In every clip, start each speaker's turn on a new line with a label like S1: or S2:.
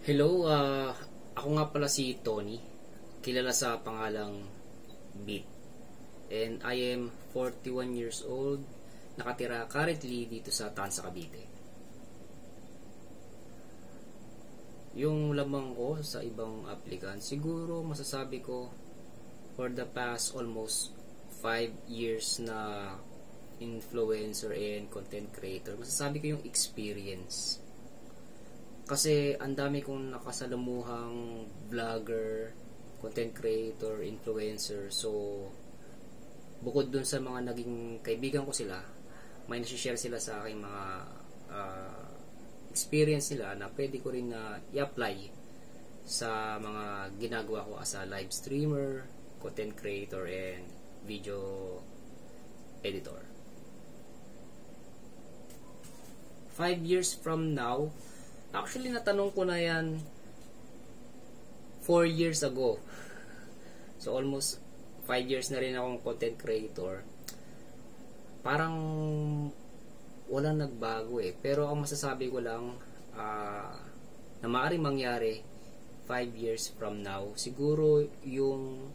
S1: Hello, ako nga pala si Tony, kilala sa pangalang Beat. And I am 41 years old, nakatira currently dito sa Tansa, Cavite. Yung lamang ko sa ibang applicant, siguro masasabi ko for the past almost 5 years na influencer and content creator, masasabi ko yung experience. Kasi ang dami kong nakasalamuhang vlogger, content creator, influencer. So, bukod dun sa mga naging kaibigan ko sila, may nasi-share sila sa aking mga experience nila na pwede ko rin na i-apply sa mga ginagawa ko as a live streamer, content creator, and video editor. 5 years from now, actually, natanong ko na yan 4 years ago. So, almost 5 years na rin akong content creator. Parang walang nagbago eh. Pero ang masasabi ko lang na maaaring mangyari 5 years from now, siguro yung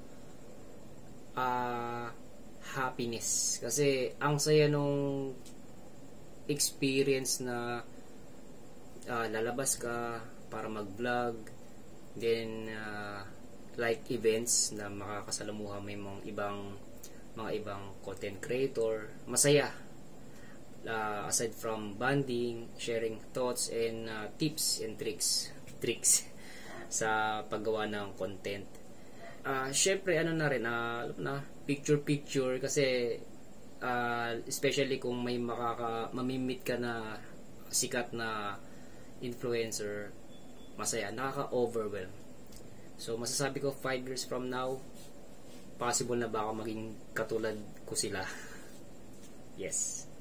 S1: happiness. Kasi ang saya nung experience na lalabas ka para mag-vlog, then like events na makakasalamuha may mga ibang content creator, masaya. Aside from bonding, sharing thoughts and tips and tricks sa paggawa ng content. Syempre picture kasi especially kung may mamimit ka na sikat na influencer, masaya, nakaka-overwhelm. So, masasabi ko 5 years from now, possible na baka maging katulad ko sila. Yes.